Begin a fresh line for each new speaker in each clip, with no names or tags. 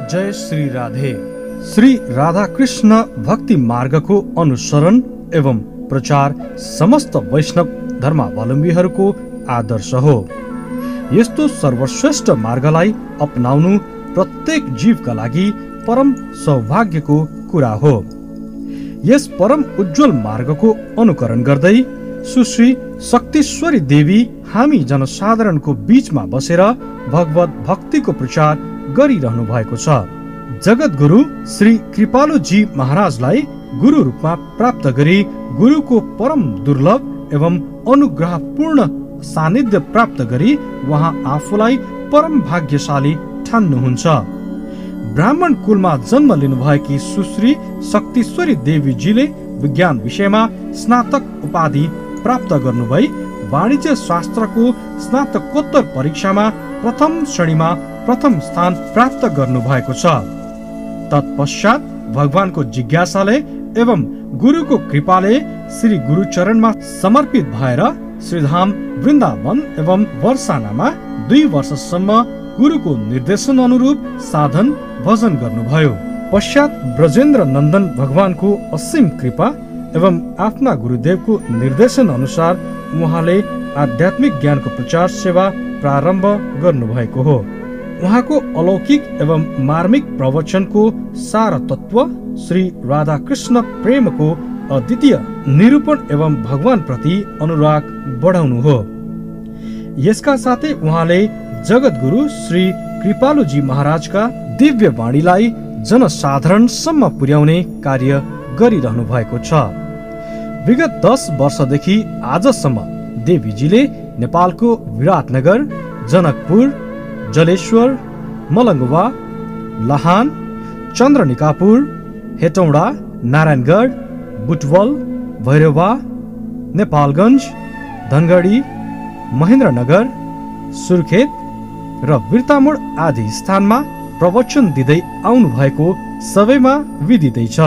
जय श्री राधे। श्री राधा कृष्ण भक्ति मार्गको अनुसरण एवं प्रचार समस्त वैष्णव धर्मावलम्बीहरूको आदर्श हो। यस्तो सर्वश्रेष्ठ मार्गलाई अपनाउनु प्रत्येक जीवका लागि परम सौभाग्यको कुरा हो। यस परम उज्जवल मार्गको अनुकरण गर्दै सुश्री शक्तिश्वरी देवी हामी जनसाधारणको बीचमा बसेर भगवत भक्तिको प्रचार गरिरहनु भएको छ। जगत गुरु श्री कृपालुजी महाराजलाई गुरु रूपमा प्राप्त गरी गुरुको परम दुर्लभ एवं अनुग्रहपूर्ण सानिध्य प्राप्त गरी उहाँ आफूलाई परम भाग्यशाली ठान्नुहुन्छ। ब्राह्मण कुलमा जन्म लिनुभएकी सुश्री शक्तिश्वरी देवीजीले विज्ञान विषयमा स्नातक उपाधि प्राप्त गर्नुभई वाणिज्य शास्त्रको स्नातकोत्तर परीक्षामा प्रथम श्रेणीमा प्रथम स्थान प्राप्त गर्नु भएको छ। तत्पश्चात भगवानको जिज्ञासाले एवं गुरुको कृपाले श्री गुरुचरणमा समर्पित भएर श्रीधाम वृन्दावन एवं वर्षानामा 2 वर्षसम्म गुरुको निर्देशन अनुरूप साधन भजन गर्नुभयो। पश्चात ब्रजेन्द्र नन्दन भगवानको असीम कृपा एवं आफ्ना गुरुदेवको निर्देशन अनुसार उहाँले आध्यात्मिक ज्ञानको प्रचार सेवा प्रारम्भ गर्नुभएको हो। उहाँको अलौकिक एवं मार्मिक प्रवचनको सार तत्व श्री राधा कृष्ण प्रेमको अद्वितीय निरूपण एवं भगवान प्रति अनुराग बढाउनु हो। यसका साथै उहाँले जगत गुरु श्री कृपालुजी महाराजका दिव्य वाणीलाई जनसाधारणसम्म पुर्याउने कार्य गरिरहनु भएको छ। विगत 10 वर्षदेखि आजसम्म देवीजीले नेपालको विराटनगर, जनकपुर, जलेश्वर, मलङ्गवा, लाहान, चन्द्रनिकापुर, हेटौडा, नारायणगढ, बुटवल, भैरवा, नेपालगञ्ज, धनगढी, महेन्द्रनगर, सुर्खेत र बिर्तामोड आदि स्थानमा प्रवचन दिँदै आउनु भएको सबैमा विदितै छ।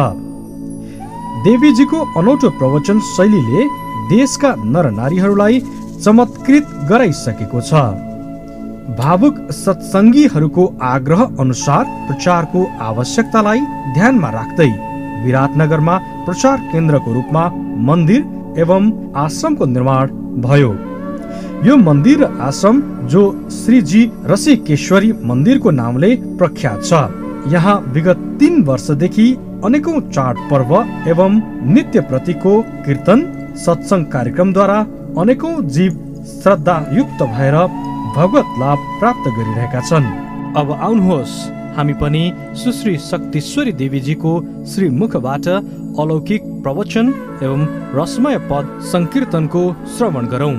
देवीजीको अनौठो प्रवचन शैलीले देशका नरनारीहरूलाई चमत्कृत गराइसकेको छ। भावुक सत्सङ्गीहरूको आग्रह अनुसार प्रचारको आवश्यकतालाई ध्यानमा राख्दै विराटनगरमा प्रचार केन्द्रको रूपमा मन्दिर एवं आश्रमको निर्माण भयो। यो मन्दिर र आश्रम जो श्रीजी रसिकेश्वरी मन्दिरको नामले प्रख्यात छ। यहाँ विगत 3 वर्षदेखि अनेकौं चाड पर्व एवं नित्य प्रतिको कीर्तन सत्संग कार्यक्रमद्वारा अनेकौं जीव श्रद्धायुक्त भएर भगवत लाभ प्राप्त गरिरहेका छन्। अब आउनुहोस् हामी पनि सुश्री शक्तिश्वरी देवीजीको श्री मुखबाट अलौकिक प्रवचन एवं रसमय पद संकीर्तनको श्रवण गरौं।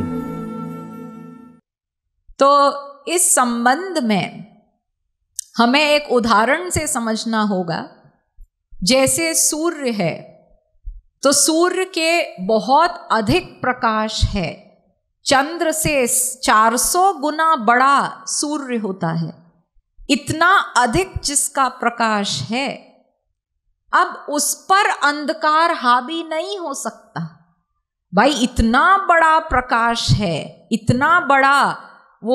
तो इस संबंध में हमें एक उदाहरण से समझना होगा। जैसे सूर्य है तो सूर्य के बहुत अधिक प्रकाश है, चंद्र से 400 गुना बड़ा सूर्य होता है। इतना अधिक जिसका प्रकाश है, अब उस पर अंधकार हावी नहीं हो सकता। भाई इतना बड़ा प्रकाश है, इतना बड़ा वो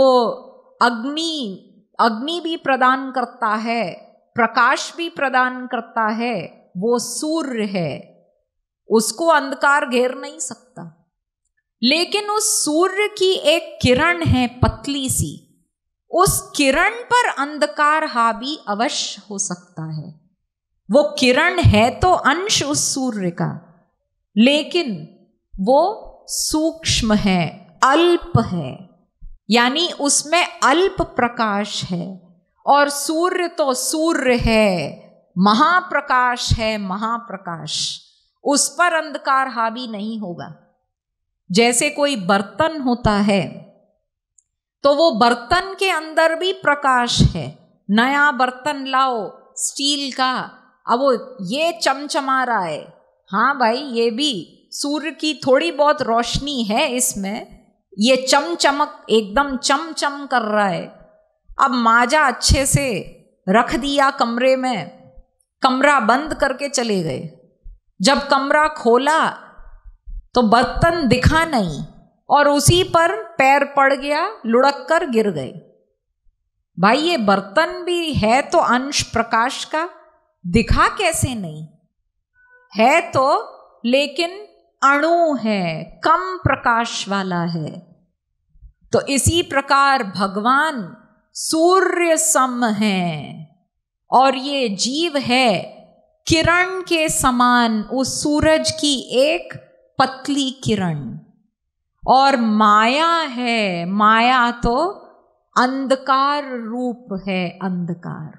अग्नि भी प्रदान करता है, प्रकाश भी प्रदान करता है, वो सूर्य है, उसको अंधकार घेर नहीं सकता। लेकिन उस सूर्य की एक किरण है पतली सी, उस किरण पर अंधकार हावी अवश्य हो सकता है। वो किरण है तो अंश उस सूर्य का, लेकिन वो सूक्ष्म है, अल्प है, यानी उसमें अल्प प्रकाश है। और सूर्य तो सूर्य है, महाप्रकाश है, महाप्रकाश, उस पर अंधकार हावी नहीं होगा। जैसे कोई बर्तन होता है तो वो बर्तन के अंदर भी प्रकाश है। नया बर्तन लाओ स्टील का, अब वो ये चमचमा रहा है, हाँ भाई ये भी सूर्य की थोड़ी बहुत रोशनी है इसमें, ये चमचमक एकदम चमचम कर रहा है। अब माजा अच्छे से रख दिया कमरे में, कमरा बंद करके चले गए। जब कमरा खोला तो बर्तन दिखा नहीं और उसी पर पैर पड़ गया, लुढ़क कर गिर गए। भाई ये बर्तन भी है तो अंश प्रकाश का, दिखा कैसे नहीं है तो, लेकिन अणु है, कम प्रकाश वाला है। तो इसी प्रकार भगवान सूर्य सम है और ये जीव है किरण के समान, उस सूरज की एक पतली किरण। और माया है, माया तो अंधकार रूप है, अंधकार।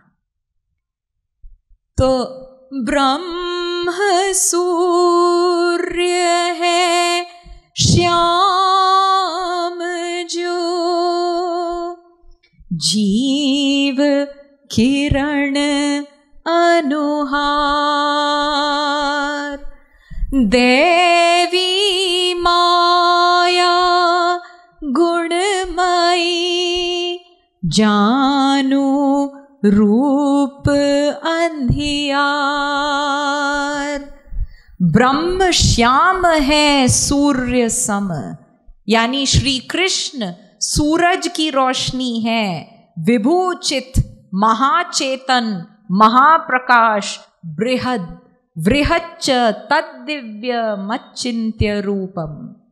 तो ब्रह्म सूर्य है श्याम जो, जीव किरण अनुहार, देवी माया गुणमयी, जानू रूप अंधियार। ब्रह्म श्याम है सूर्य सम, यानी श्री कृष्ण सूरज की रोशनी है, विभूचित महाचेतन महाप्रकाश बृहद वृहच्च तद्दिव्य मच्चिन्त्य रूपम।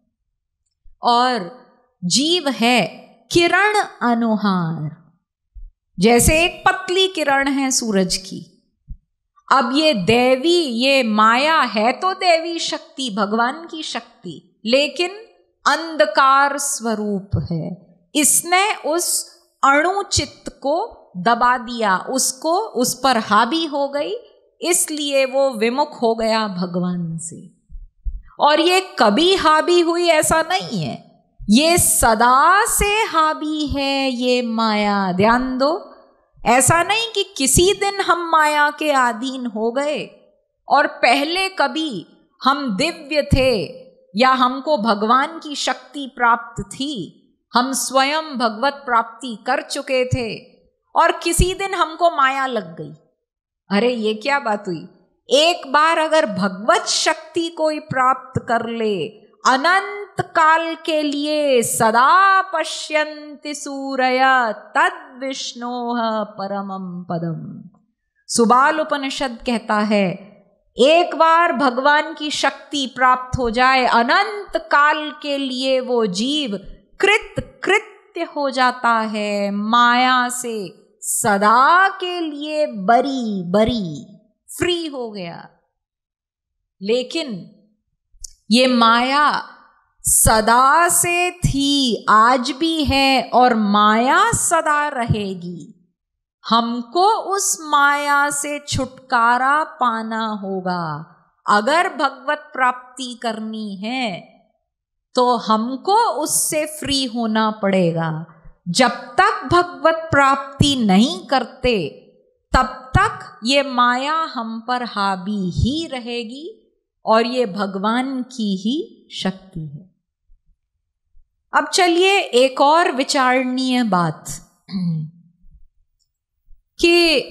और जीव है किरण अनुहार, जैसे एक पतली किरण है सूरज की। अब ये देवी, ये माया है तो देवी शक्ति, भगवान की शक्ति, लेकिन अंधकार स्वरूप है। इसने उस अणु चित्त को दबा दिया, उसको उस पर हावी हो गई, इसलिए वो विमुख हो गया भगवान से। और ये कभी हावी हुई ऐसा नहीं है, ये सदा से हावी है ये माया। ध्यान दो, ऐसा नहीं कि किसी दिन हम माया के अधीन हो गए और पहले कभी हम दिव्य थे या हमको भगवान की शक्ति प्राप्त थी, हम स्वयं भगवत प्राप्ति कर चुके थे और किसी दिन हमको माया लग गई। अरे ये क्या बात हुई? एक बार अगर भगवत शक्ति कोई प्राप्त कर ले, अनंत काल के लिए सदा पश्यन्ति सूरय तद विष्णोः परमं पदम। सुबाल उपनिषद कहता है, एक बार भगवान की शक्ति प्राप्त हो जाए, अनंत काल के लिए वो जीव कृत्य हो जाता है, माया से सदा के लिए बरी फ्री हो गया। लेकिन ये माया सदा से थी, आज भी है और माया सदा रहेगी। हमको उस माया से छुटकारा पाना होगा। अगर भगवत प्राप्ति करनी है तो हमको उससे फ्री होना पड़ेगा। जब तक भगवत प्राप्ति नहीं करते तब तक ये माया हम पर हावी ही रहेगी और ये भगवान की ही शक्ति है। अब चलिए एक और विचारणीय बात कि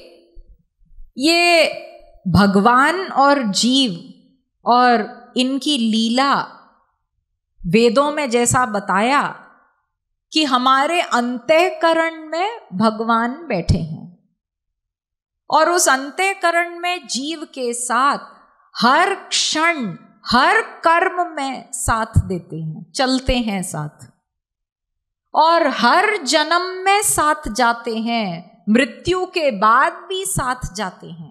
ये भगवान और जीव और इनकी लीला वेदों में जैसा बताया कि हमारे अंतःकरण में भगवान बैठे हैं और उस अंतःकरण में जीव के साथ हर क्षण हर कर्म में साथ देते हैं, चलते हैं साथ, और हर जन्म में साथ जाते हैं, मृत्यु के बाद भी साथ जाते हैं।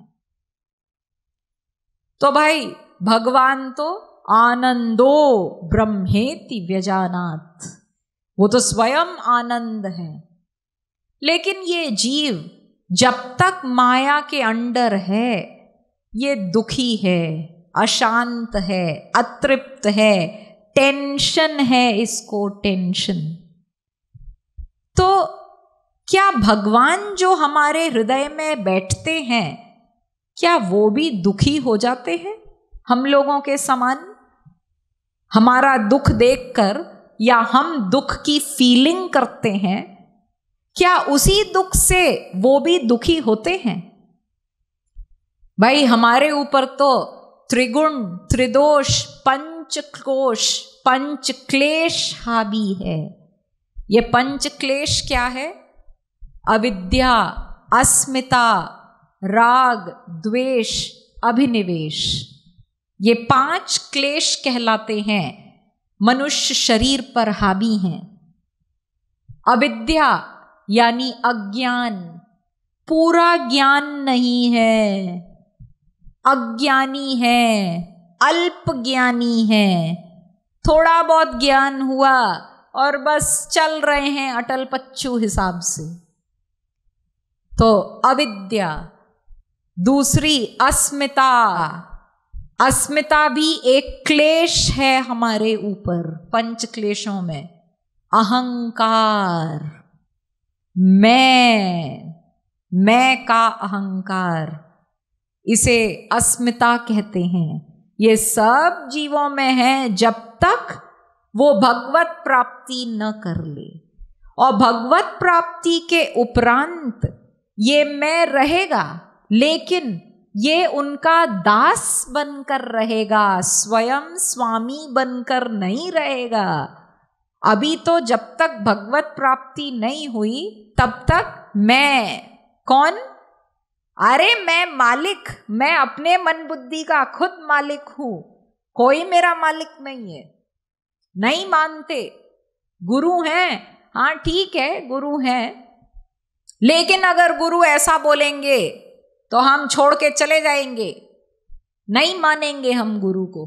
तो भाई भगवान तो आनंदो ब्रह्मेति व्यजानात्, वो तो स्वयं आनंद है। लेकिन ये जीव जब तक माया के अंडर है, ये दुखी है, अशांत है, अतृप्त है, टेंशन है, इसको टेंशन। तो क्या भगवान जो हमारे हृदय में बैठते हैं, क्या वो भी दुखी हो जाते हैं हम लोगों के समान? हमारा दुख देखकर या हम दुख की फीलिंग करते हैं, क्या उसी दुख से वो भी दुखी होते हैं? भाई हमारे ऊपर तो त्रिगुण त्रिदोष पंचकोश पंचक्लेश हावी है। ये पंचक्लेश क्या है? अविद्या, अस्मिता, राग, द्वेष, अभिनिवेश, ये 5 क्लेश कहलाते हैं, मनुष्य शरीर पर हावी हैं। अविद्या यानी अज्ञान, पूरा ज्ञान नहीं है, अज्ञानी है, अल्प ज्ञानी है, थोड़ा बहुत ज्ञान हुआ और बस चल रहे हैं अटल पच्चू हिसाब से। तो अविद्या। दूसरी अस्मिता, अस्मिता भी एक क्लेश है हमारे ऊपर, 5 क्लेशों में। अहंकार, मैं का अहंकार, इसे अस्मिता कहते हैं। ये सब जीवों में है जब तक वो भगवत प्राप्ति न कर ले, और भगवत प्राप्ति के उपरांत ये मैं रहेगा, लेकिन ये उनका दास बनकर रहेगा, स्वयं स्वामी बनकर नहीं रहेगा। अभी तो जब तक भगवत प्राप्ति नहीं हुई तब तक मैं कौन? अरे मैं मालिक, मैं अपने मन बुद्धि का खुद मालिक हूं, कोई मेरा मालिक नहीं है। नहीं मानते, गुरु हैं, हाँ ठीक है गुरु हैं, लेकिन अगर गुरु ऐसा बोलेंगे तो हम छोड़ के चले जाएंगे, नहीं मानेंगे हम गुरु को।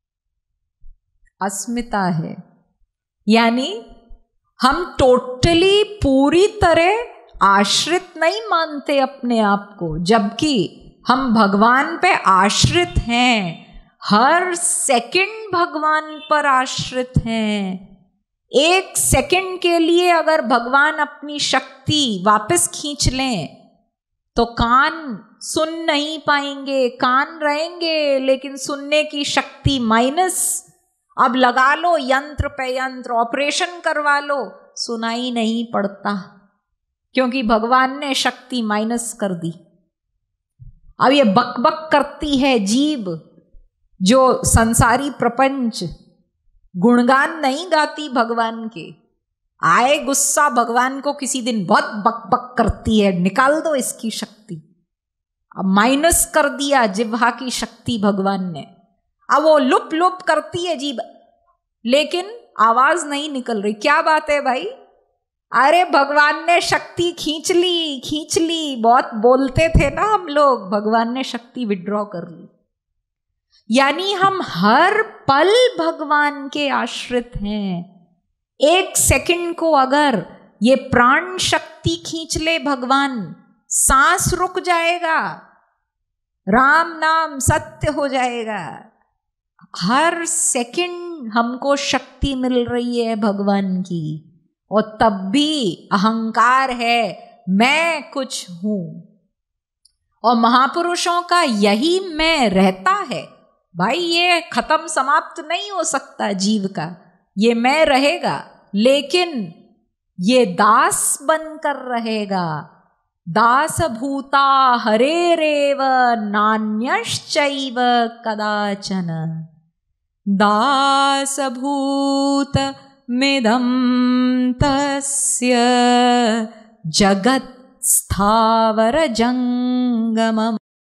अस्मिता है, यानी हम टोटली पूरी तरह आश्रित नहीं मानते अपने आप को, जबकि हम भगवान पे आश्रित हैं, हर सेकंड भगवान पर आश्रित हैं। 1 सेकंड के लिए अगर भगवान अपनी शक्ति वापस खींच लें तो कान सुन नहीं पाएंगे, कान रहेंगे लेकिन सुनने की शक्ति माइनस। अब लगा लो यंत्र पे यंत्र, ऑपरेशन करवा लो, सुनाई नहीं पड़ता, क्योंकि भगवान ने शक्ति माइनस कर दी। अब ये बकबक करती है जीभ, जो संसारी प्रपंच गुणगान नहीं गाती भगवान के। आए गुस्सा भगवान को किसी दिन, बहुत बकबक करती है, निकाल दो इसकी शक्ति। अब माइनस कर दिया जिह्वा की शक्ति भगवान ने, अब वो लुप लुप करती है जीभ, लेकिन आवाज नहीं निकल रही। क्या बात है भाई? अरे भगवान ने शक्ति खींच ली, बहुत बोलते थे ना हम लोग, भगवान ने शक्ति विड्रॉ कर ली। यानी हम हर पल भगवान के आश्रित हैं। 1 सेकंड को अगर ये प्राण शक्ति खींच ले भगवान, सांस रुक जाएगा, राम नाम सत्य हो जाएगा। हर सेकंड हमको शक्ति मिल रही है भगवान की, और तब भी अहंकार है, मैं कुछ हूं। और महापुरुषों का यही मैं रहता है भाई, ये खत्म समाप्त नहीं हो सकता जीव का, ये मैं रहेगा, लेकिन ये दास बनकर रहेगा। दास भूता हरेरेव नान्यश्चैव कदाचन, दास भूत मिदं तस्य जगत् स्थावर जंगमम्।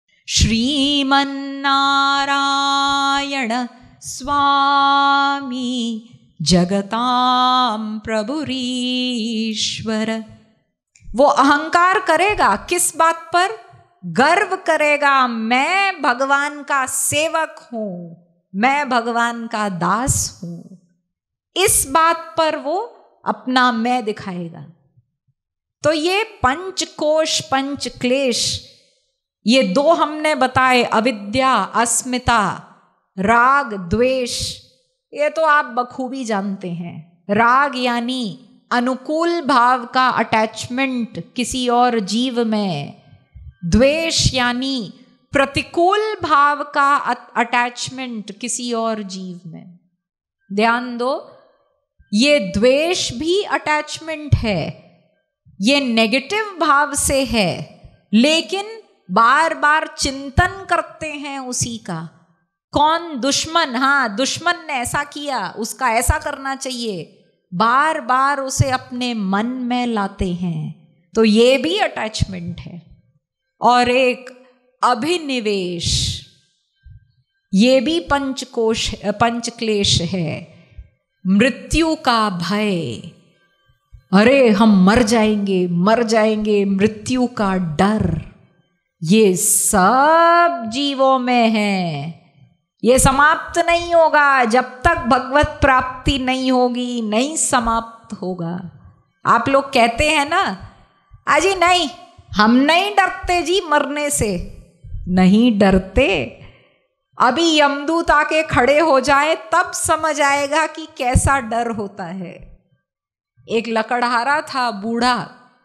श्रीमन्नारायण स्वामी जगतां प्रभुरीश्वर। वो अहंकार करेगा किस बात पर? गर्व करेगा, मैं भगवान का सेवक हूं, मैं भगवान का दास हूं। इस बात पर वो अपना मैं दिखाएगा। तो ये 5 कोश 5 क्लेश, ये 2 हमने बताए, अविद्या, अस्मिता, राग, द्वेष, ये तो आप बखूबी जानते हैं। राग यानी अनुकूल भाव का अटैचमेंट किसी और जीव में, द्वेष यानी प्रतिकूल भाव का अटैचमेंट किसी और जीव में। ध्यान दो, ये द्वेष भी अटैचमेंट है, ये नेगेटिव भाव से है, लेकिन बार बार चिंतन करते हैं उसी का। कौन? दुश्मन। हाँ, दुश्मन ने ऐसा किया, उसका ऐसा करना चाहिए, बार बार उसे अपने मन में लाते हैं। तो ये भी अटैचमेंट है। और एक अभिनिवेश, ये भी पंचक्लेश है। मृत्यु का भय, अरे हम मर जाएंगे, मृत्यु का डर, ये सब जीवों में है। ये समाप्त नहीं होगा जब तक भगवत प्राप्ति नहीं होगी, नहीं समाप्त होगा। आप लोग कहते हैं ना, अजी नहीं हम नहीं डरते जी मरने से, नहीं डरते। अभी यमदूत आके खड़े हो जाए तब समझ आएगा कि कैसा डर होता है। एक लकड़हारा था बूढ़ा,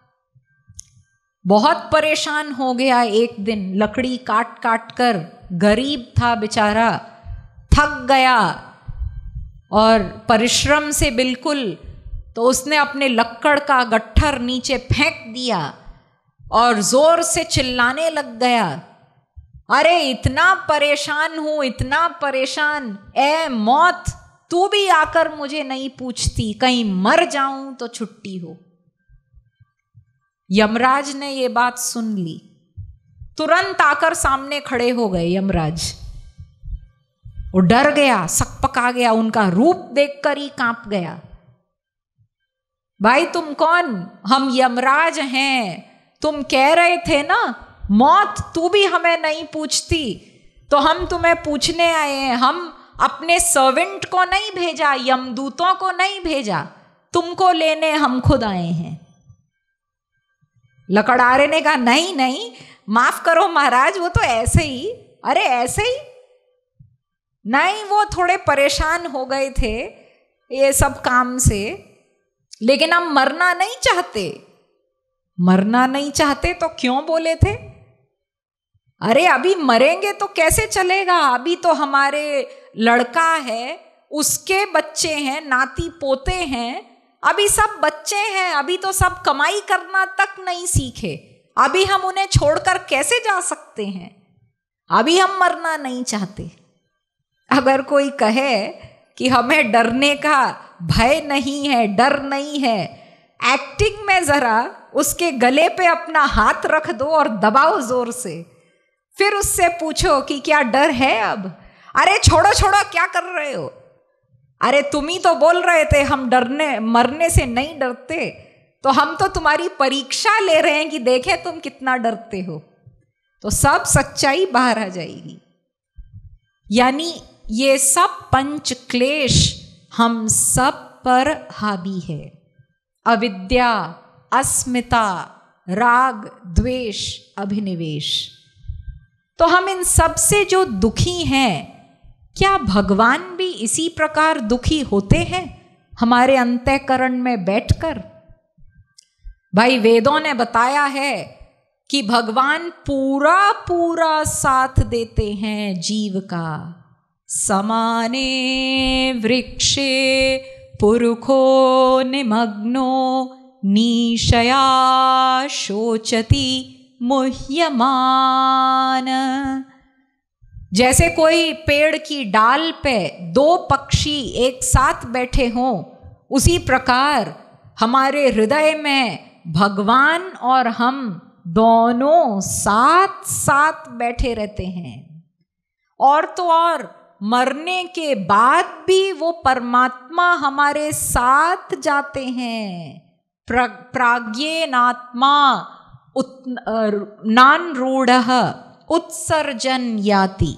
बहुत परेशान हो गया। एक दिन लकड़ी काट काट कर, गरीब था बेचारा, थक गया और परिश्रम से बिल्कुल, तो उसने अपने लक्कड़ का गट्ठर नीचे फेंक दिया और जोर से चिल्लाने लग गया, अरे इतना परेशान हूं, इतना परेशान, ए मौत तू भी आकर मुझे नहीं पूछती, कहीं मर जाऊं तो छुट्टी हो। यमराज ने ये बात सुन ली, तुरंत आकर सामने खड़े हो गए यमराज। वो डर गया, सकपका गया, उनका रूप देखकर ही कांप गया। भाई तुम कौन? हम यमराज हैं। तुम कह रहे थे ना मौत तू भी हमें नहीं पूछती, तो हम तुम्हें पूछने आए हैं। हम अपने सर्वेंट को नहीं भेजा, यमदूतों को नहीं भेजा, तुमको लेने हम खुद आए हैं। लकड़हारे ने कहा नहीं नहीं माफ करो महाराज, वो तो ऐसे ही। अरे ऐसे ही नहीं, वो थोड़े परेशान हो गए थे ये सब काम से, लेकिन हम मरना नहीं चाहते। मरना नहीं चाहते तो क्यों बोले थे? अरे अभी मरेंगे तो कैसे चलेगा? अभी तो हमारे लड़का है, उसके बच्चे हैं, नाती पोते हैं, अभी सब बच्चे हैं, अभी तो सब कमाई करना तक नहीं सीखे। अभी हम उन्हें छोड़कर कैसे जा सकते हैं? अभी हम मरना नहीं चाहते। अगर कोई कहे कि हमें डरने का भय नहीं है, डर नहीं है, एक्टिंग में जरा उसके गले पे अपना हाथ रख दो और दबाओ जोर से, फिर उससे पूछो कि क्या डर है अब? अरे छोड़ो छोड़ो, क्या कर रहे हो? अरे तुम ही तो बोल रहे थे हम मरने से नहीं डरते, तो हम तो तुम्हारी परीक्षा ले रहे हैं कि देखें तुम कितना डरते हो। तो सब सच्चाई बाहर आ जाएगी। यानी ये सब पंच क्लेश हम सब पर हावी है। अविद्या, अस्मिता, राग, द्वेष, अभिनिवेश। तो हम इन सब से जो दुखी हैं, क्या भगवान भी इसी प्रकार दुखी होते हैं हमारे अंतःकरण में बैठकर? भाई वेदों ने बताया है कि भगवान पूरा पूरा साथ देते हैं जीव का। समाने वृक्षे पुरुखो निमग्नो निशया शोचति मुह्यमान। जैसे कोई पेड़ की डाल पे दो पक्षी एक साथ बैठे हों, उसी प्रकार हमारे हृदय में भगवान और हम दोनों साथ साथ बैठे रहते हैं। और तो और मरने के बाद भी वो परमात्मा हमारे साथ जाते हैं। प्राज्ञेनात्मा नानरूढ़ः उत्सर्जन याति,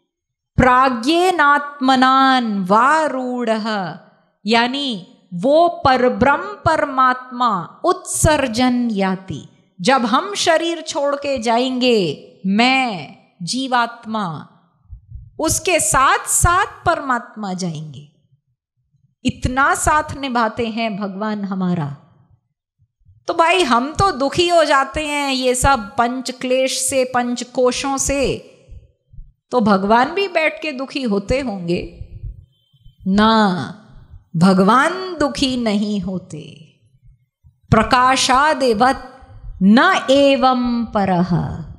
प्राज्ञेनात्मनान वारूढ़ः, यानी वो परब्रह्म परमात्मा उत्सर्जन याति। जब हम शरीर छोड़ के जाएंगे, मैं जीवात्मा, उसके साथ साथ परमात्मा जाएंगे। इतना साथ निभाते हैं भगवान हमारा। तो भाई हम तो दुखी हो जाते हैं ये सब पंच क्लेश से, पंच कोशों से, तो भगवान भी बैठ के दुखी होते होंगे ना? भगवान दुखी नहीं होते। प्रकाशादेवत न एवं परः।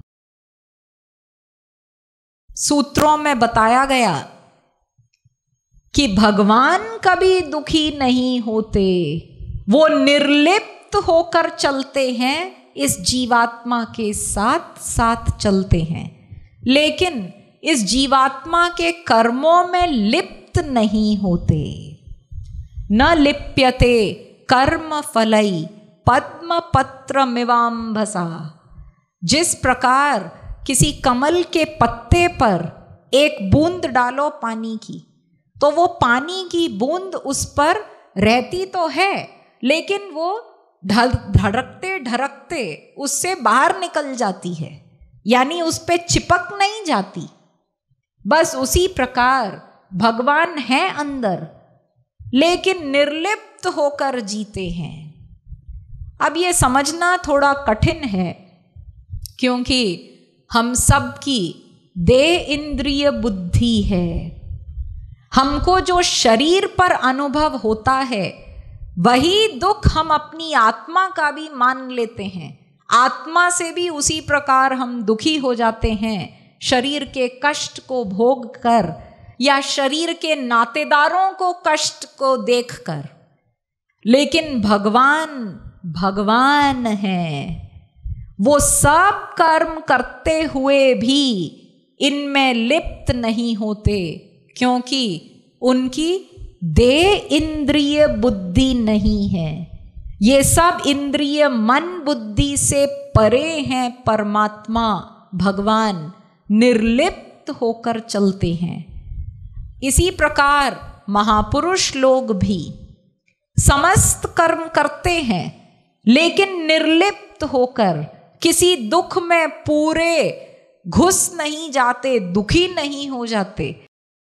सूत्रों में बताया गया कि भगवान कभी दुखी नहीं होते। वो निर्लिप्त होकर चलते हैं इस जीवात्मा के साथ साथ चलते हैं, लेकिन इस जीवात्मा के कर्मों में लिप्त नहीं होते। न लिप्यते कर्म फलई पद्म पत्र मिवाम्भसा। जिस प्रकार किसी कमल के पत्ते पर एक बूंद डालो पानी की, तो वो पानी की बूंद उस पर रहती तो है, लेकिन वो धड़कते धड़कते उससे बाहर निकल जाती है, यानी उस पे चिपक नहीं जाती। बस उसी प्रकार भगवान है अंदर, लेकिन निर्लिप्त होकर जीते हैं। अब ये समझना थोड़ा कठिन है, क्योंकि हम सब की देह इंद्रिय बुद्धि है। हमको जो शरीर पर अनुभव होता है वही दुख हम अपनी आत्मा का भी मान लेते हैं। आत्मा से भी उसी प्रकार हम दुखी हो जाते हैं, शरीर के कष्ट को भोग कर या शरीर के नातेदारों को कष्ट को देखकर। लेकिन भगवान है, वो सब कर्म करते हुए भी इनमें लिप्त नहीं होते, क्योंकि उनकी देह इंद्रिय बुद्धि नहीं है। ये सब इंद्रिय मन बुद्धि से परे हैं। परमात्मा भगवान निर्लिप्त होकर चलते हैं। इसी प्रकार महापुरुष लोग भी समस्त कर्म करते हैं, लेकिन निर्लिप्त होकर किसी दुख में पूरे घुस नहीं जाते, दुखी नहीं हो जाते।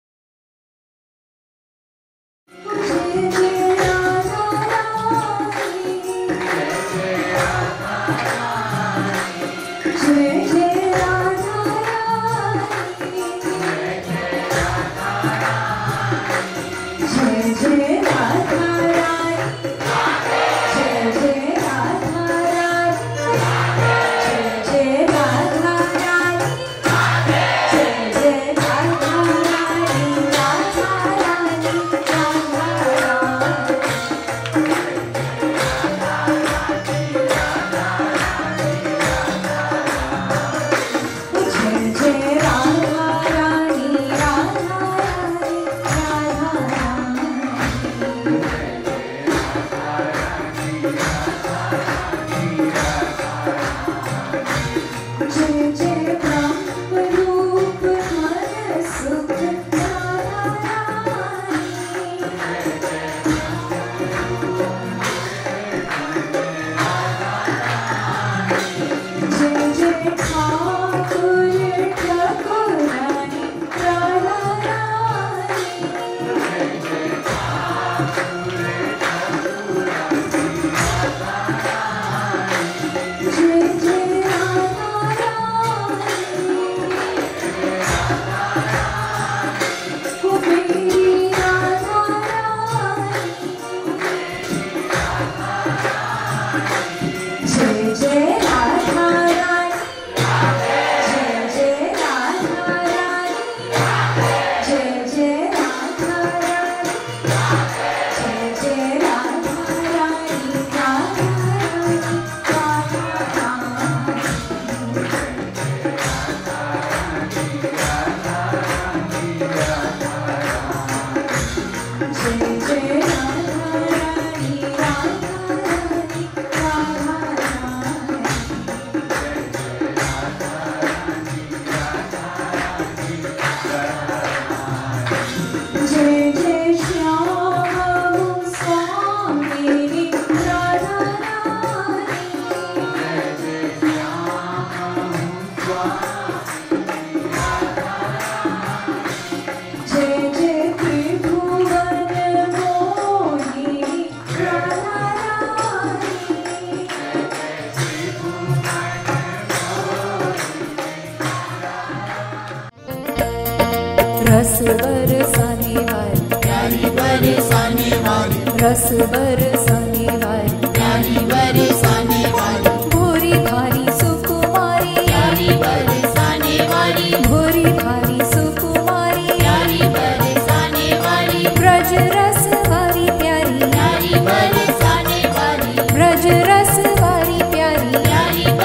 रस बरसाने वाली प्यारी बरसाने वाली, रस बरसाने वाली प्यारी बरसाने वाली, भोरी भारी सुकुमारी प्यारी बरसाने वाली, भोरी भारी सुकुमारी प्यारी बरसाने वाली, ब्रज रस वाली प्यारी प्यारी बरसाने वाली, ब्रज रस वाली प्यारी प्यारी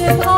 भा